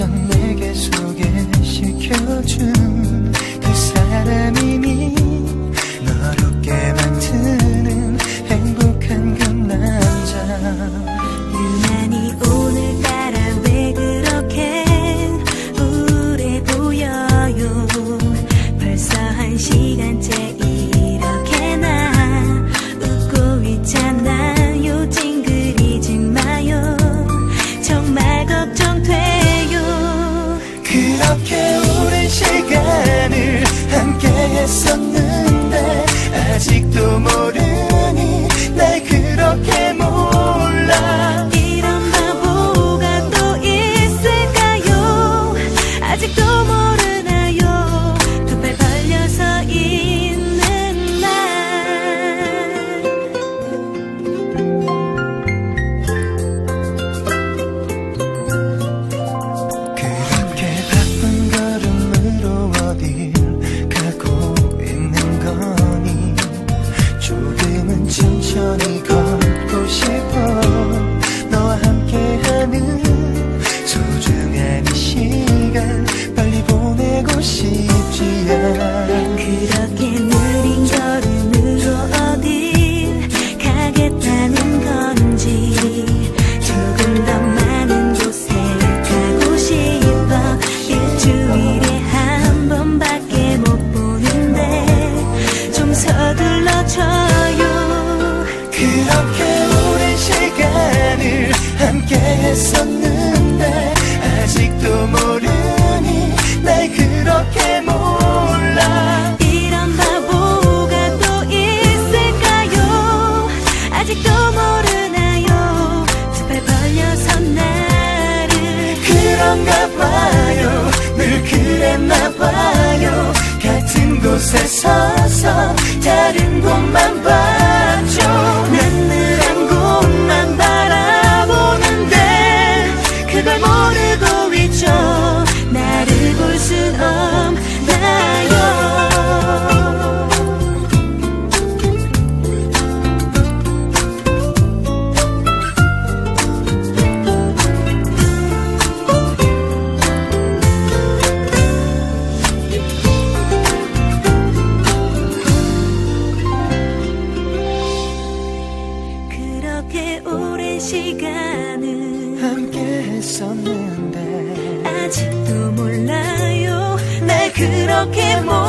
낯선 내게 소개시켜준 그 사람이니 널 웃게 만드는 행복한 그 남자. 유난히 오늘따라 왜 그렇게 우울해 보여요. 벌써 1시간째 이렇게나 웃고 있잖아요. 찡그리지 마요. 정말 걱정돼요. 그렇게 오랜 시간을 함께 했었는데 아직도 모르니 날 그렇게 몰라. 이런 바보가 또 있을까요? 아직도 모르나요? 두 팔 벌려서 있는 날. 그렇게 바쁜 걸음으로 어딜 가고 있는 거니. 조금은 천천히 걷고 싶어. 너와 함께하는 소중한 이 시간 빨리 보내고 싶지 않아. 그렇게 느린 걸음으로 어딜 가겠다는 건지. 조금 더 많은 곳에 가고 싶어. 일주일에 한 번밖에 못 보는데 좀 서둘러줘요. 그렇게 오랜 시간을 함께 했었는데 아직도 모르니 날 그렇게 몰라. 이런 바보가 또 있을까요? 아직도 모르나요? 두 팔 벌려서 나를. 그런가 봐요. 늘 그랬나 봐요. 같은 곳에 서서 다른 곳만 봤죠. 난 늘 한 곳만 바라보는데 그걸 모르고 있죠. 나를 볼 순 없나요? 그렇게 오랜 시간을 함께 했었는데 아직도 몰라요. 날 그렇게